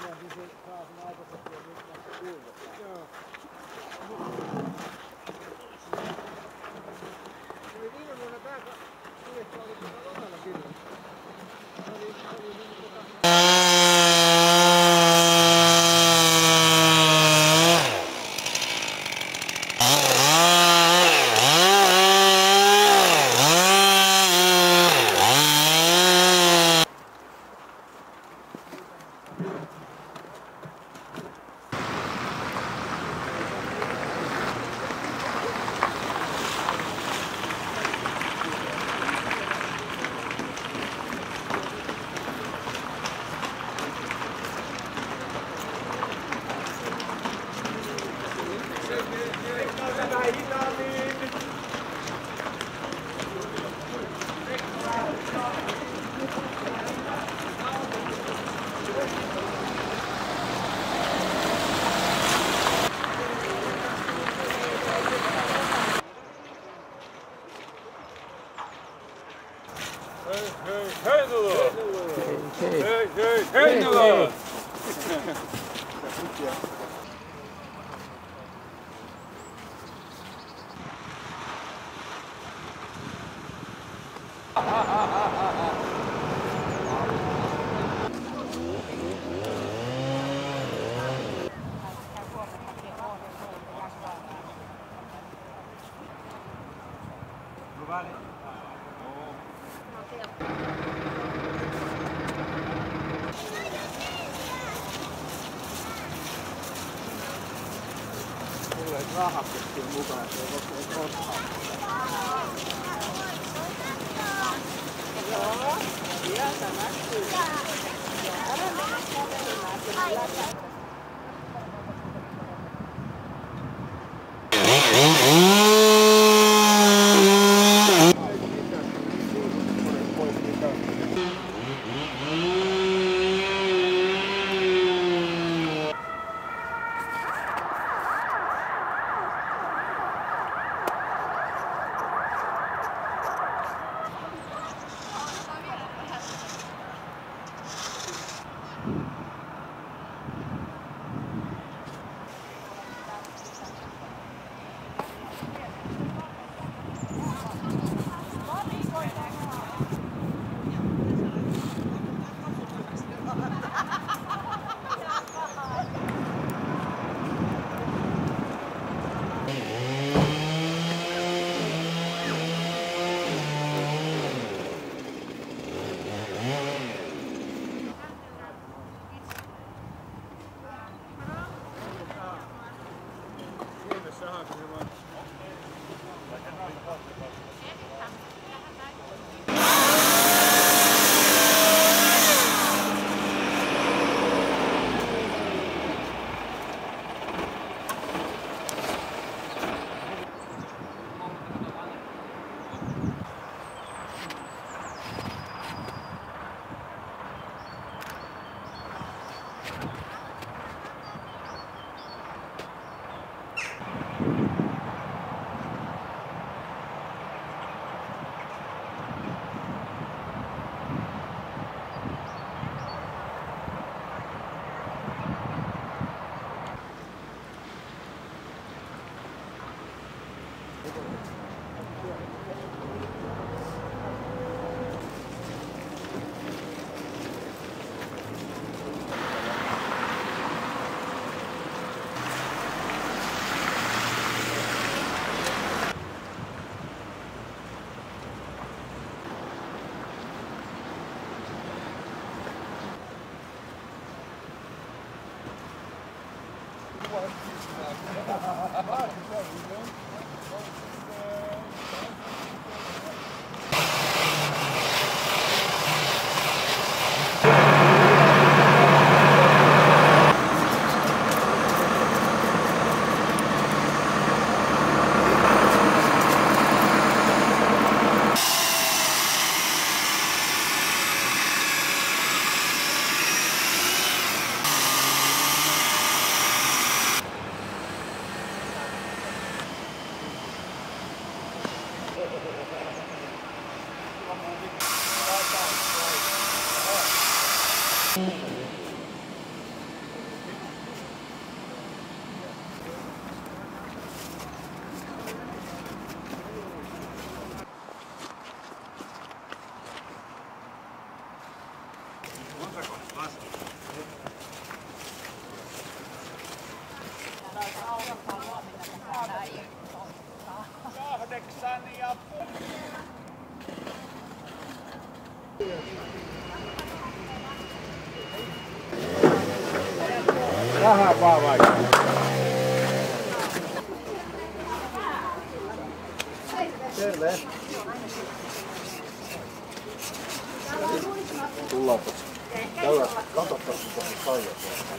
niin se saa sen aikaisesti ja nyt vasta kuivataan. Joo. Eli viime vuonna tää kuljetka oli lomalla silloin. Se oli Heinula! tulee rahakettiin mukana, se ei koskaan. Joo, sieltä näkyy. Älä mennä kävelemään. Vähän vaan vaikka. Terve. Tullaanpas. Käydään, katsotaan sitä saijaa.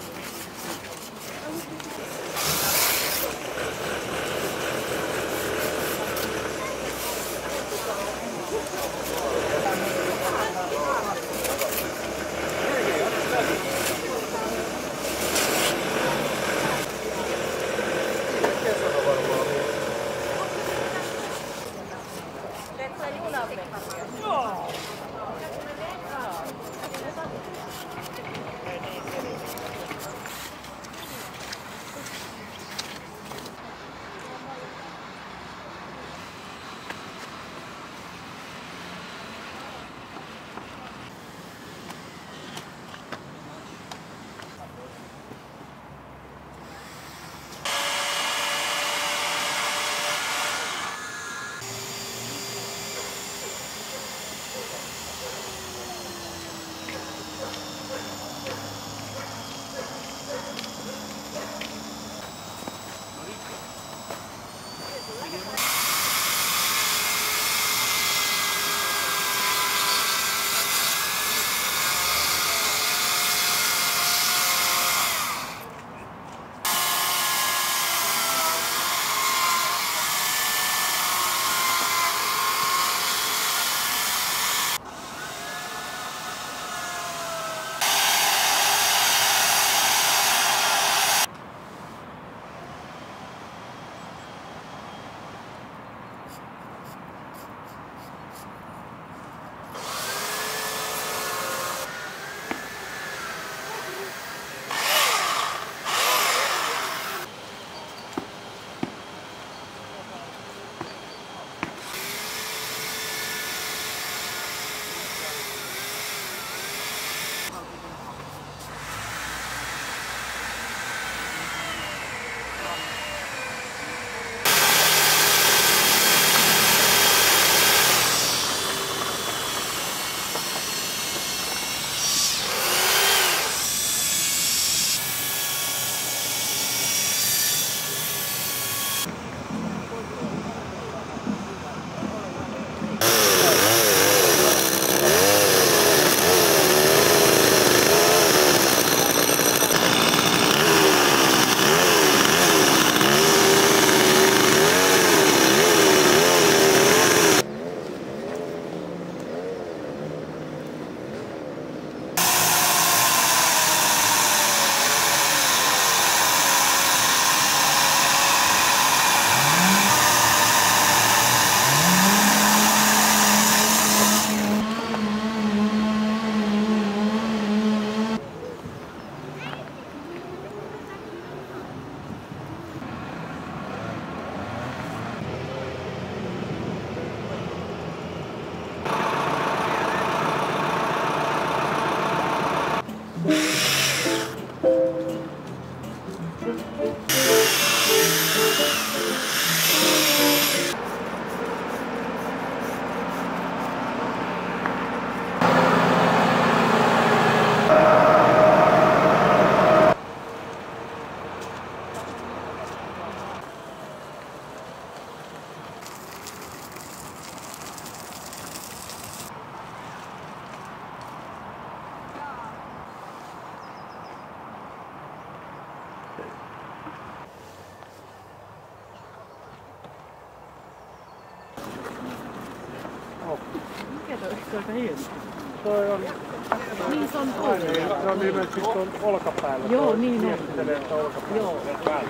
Mikä toi on aika hieno? Toi on... Niin se on tuolla. Se on ilmeisesti tuon olkapäällä. Joo, niin on. Miettelee, että olkapäällä. Joo. Päällä.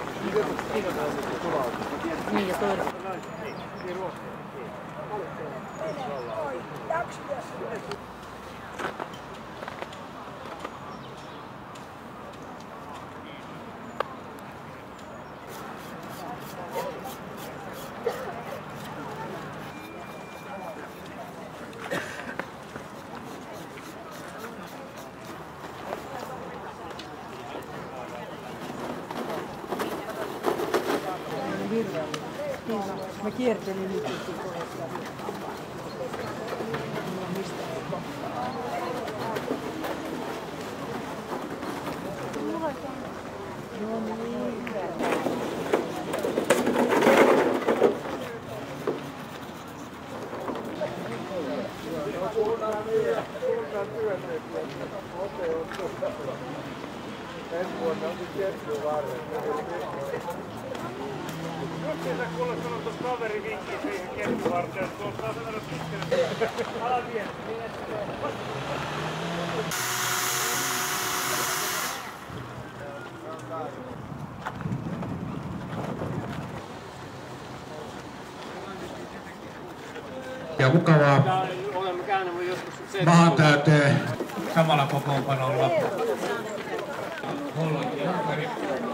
Niin ja toinen. Hirveä. Mä kiertelin nyt kohdassa. No niin. Suunnan työntekijät. Ote on tuossa. Ensi vuonna on ketju varrella. Jos ei sä kuule sanoa tuossa kaveri vinkkiä siihen ketjuvarteen, että tuossa on sellainen pitkänä. Ala vielä. Ja mukavaa Olemme käynyt joskus maantäyteen. samalla kokoonpanolla. Hollanti ja Unkari.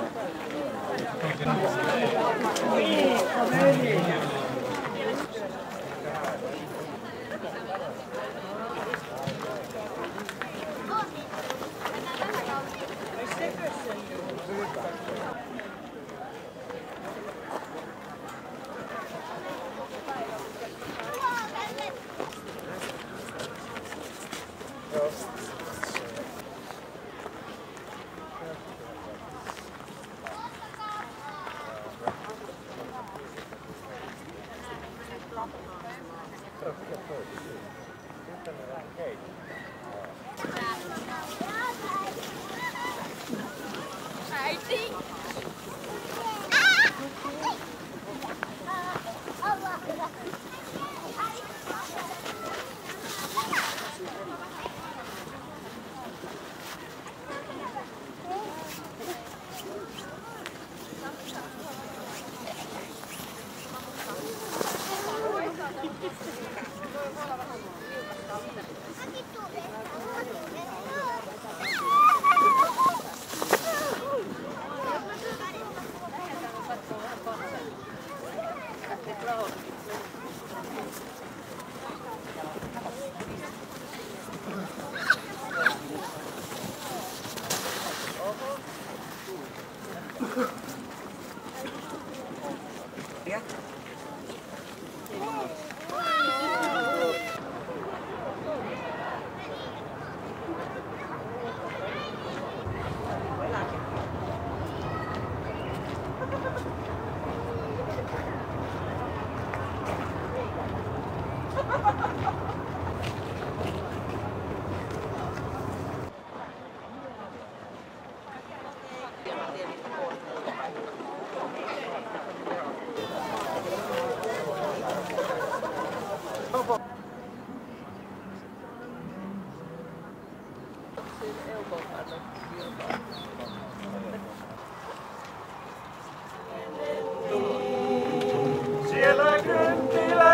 Siellä kynttilä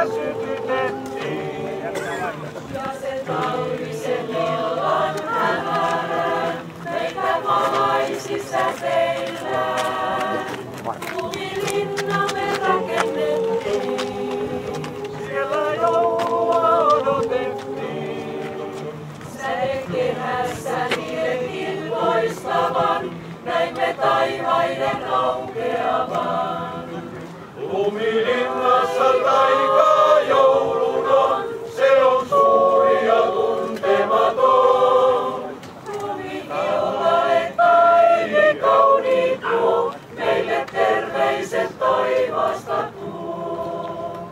sytytettiin. Ja se talvisen illan hämärän meitä valaisi säteillään. Lumilinna me rakennettiin. Siellä joulua odotettiin. Sädekehässä liekin loistavan, näimme taivaiden aukeavan. Lumilinnassa taikaa joulun on, se on suuri ja tuntematon. Lumikiulalle taimi kauniit tuo, meille terveiset taivaasta tuo.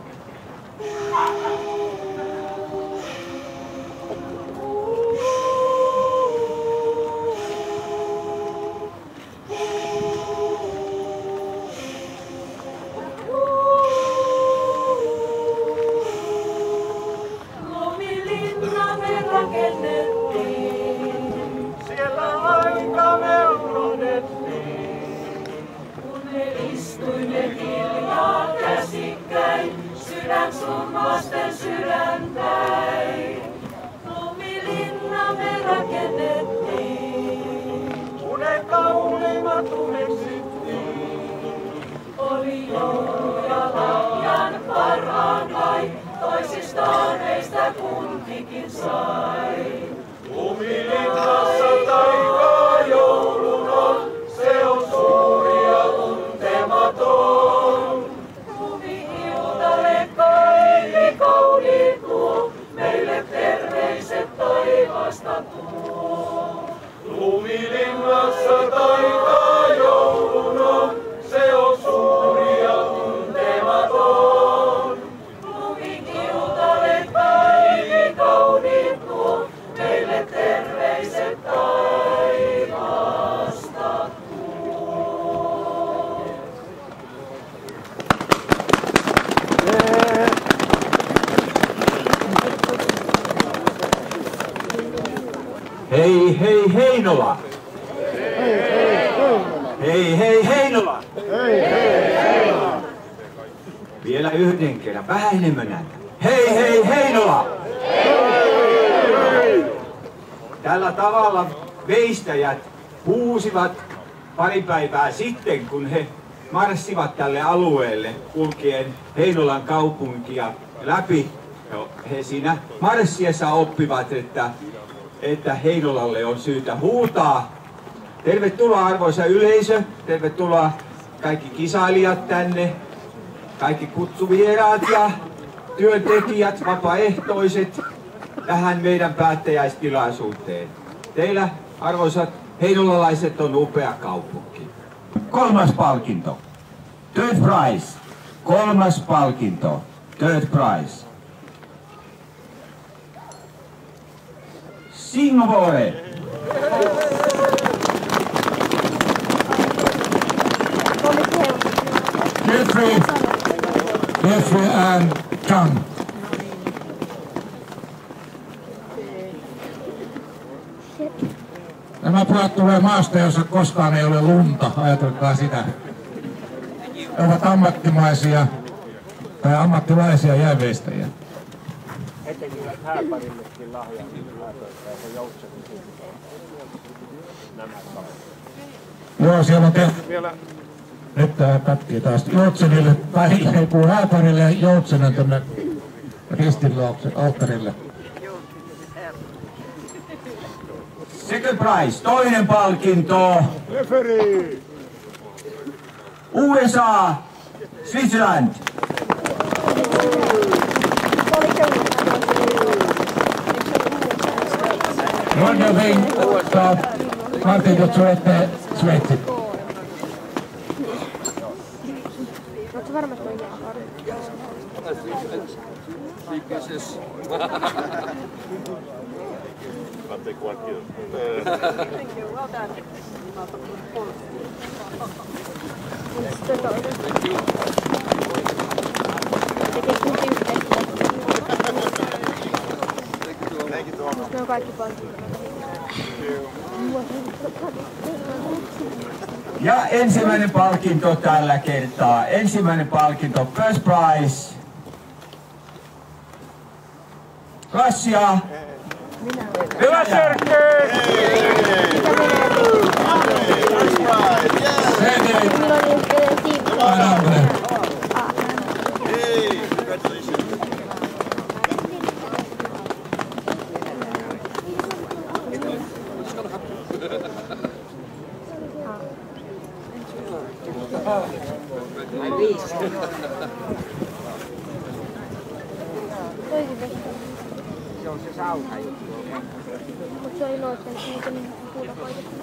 Lumilinna me rakennettiin. Siellä aika me odotettiin. Kun me istuimme hiljaa käsikkäin, sydän sun vasten sydäntäin. Lumilinna me rakennettiin. Unet kauneimmat uneksittiin. Oli joulu ja lahjan parhaan kai, toisistaan meistä kumpikin sai. Lumilinnassa taikaa joulun on, se on suuri ja tuntematon. Lumihiuta taivasta tuo. Lumilinnassa taitaa joulun on, se on suuri ja tuntematon. Lumikiutalle päivi kauniit tuo, meille terveiset taivasta tuo. Hei hei Heinola! Hei hei Heinola! Vielä yhden kerran, vähän enemmän näitä. Hei hei Heinola! Tällä tavalla veistäjät huusivat pari päivää sitten, kun he marssivat tälle alueelle kulkien Heinolan kaupunkia läpi. He siinä marssiessa oppivat, että Heinolalle on syytä huutaa. Tervetuloa arvoisa yleisö, tervetuloa kaikki kisailijat tänne, kaikki kutsuvieraat ja työntekijät, vapaaehtoiset tähän meidän päättäjäistilaisuuteen. Teillä arvoisat heinolalaiset on upea kaupunki. 3. palkinto. Third prize. 3. palkinto. Third prize. Singapore. Jeffrey and John. Nämä pojat tulee maasta, jossa koskaan ei ole lunta. Ajatelkaa sitä. He ovat ammattimaisia tai ammattilaisia jääveistäjiä. He tekivät hääparillekin lahjan, ja se Joutsenin nämä kalat. Joo, siellä on tehty vielä. Nyt tää katkii taas Joutsenille, tai ei puhu hääparille ja Joutsenen tänne ristinluoksen alttarille. Second prize, toinen palkinto. Referi! USA, Switzerland. Ronja Ving saab palkintot suhteen Sveitsi. Oletko varmasti oikein harjoittaa? Thank you, well done. Ne on kaikki pankit. Ja ensimmäinen palkinto tällä kertaa. Ensimmäinen palkinto, first prize. Russia. Hyvä Sergei! Sergei. Se on se sauha juttu. Mutta se on iloisen, eikä niin kuulla kaikesta.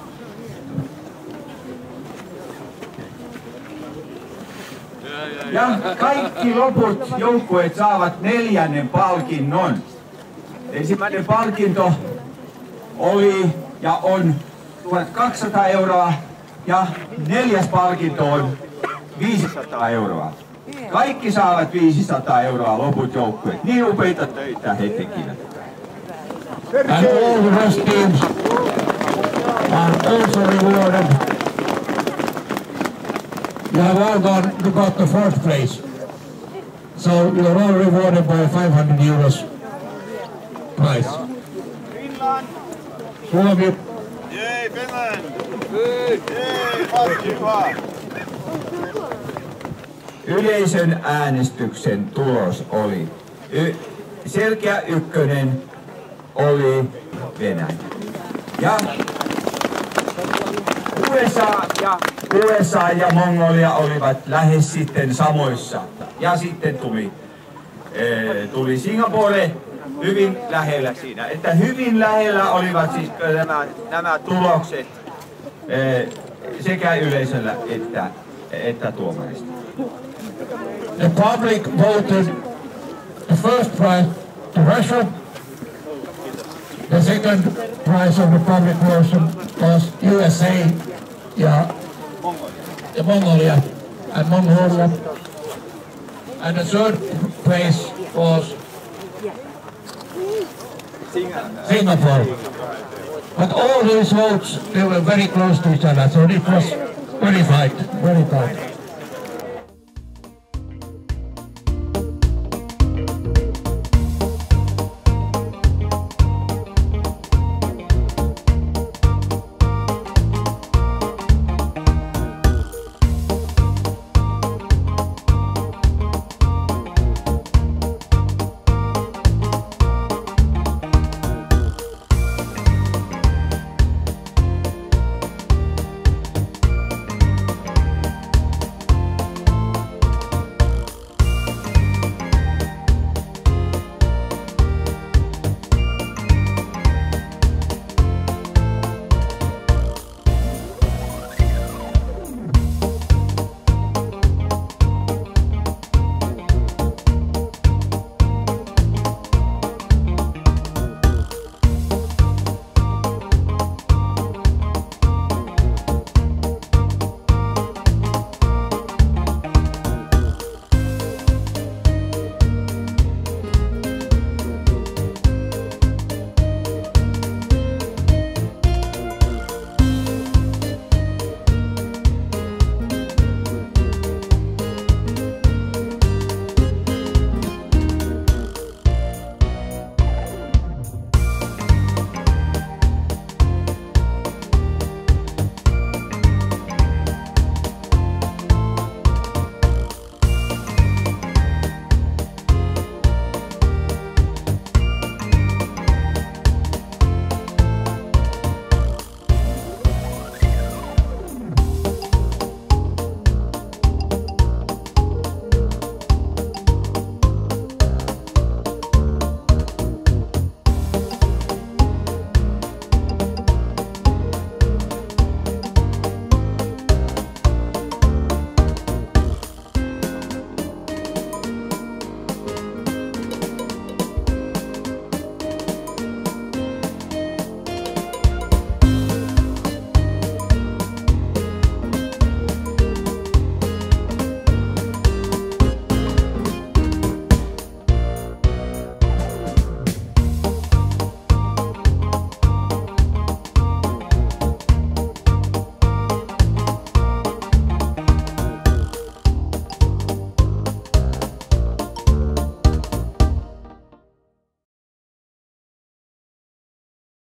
Ja kaikki loput joukkueet saavat 4. palkinnon. Ensimmäinen palkinto oli ja on 1200 euroa ja 4. palkinto on 500 euroa. Kaikki saavat 500 euroa loput joukkueet. Niin upeita töitä he tekivät. And all the rest teams are also rewarded. You have all got the 4th place. So you're all rewarded by 500 euros prize. Finland! Suomi. Jee, Finland! Jee, hyvä! Yleisön äänestyksen tulos oli selkeä ykkönen oli Venäjä. Ja USA ja Mongolia olivat lähes sitten samoissa. Ja sitten tuli Singapore hyvin lähellä siinä. Että hyvin lähellä olivat siis nämä tulokset sekä yleisöllä että tuomarista. The public voted the first prize to Russia. The second prize of the public vote was USA ja Mongolia. And the third place was Singapore. But all these votes, they were very close to each other, so it was very tight.